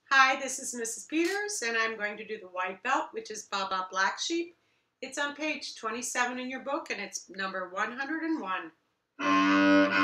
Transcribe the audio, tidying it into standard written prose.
Hi, this is Mrs. Peters, and I'm going to do the white belt, which is Ba Ba Black Sheep. It's on page 27 in your book, and it's number 101.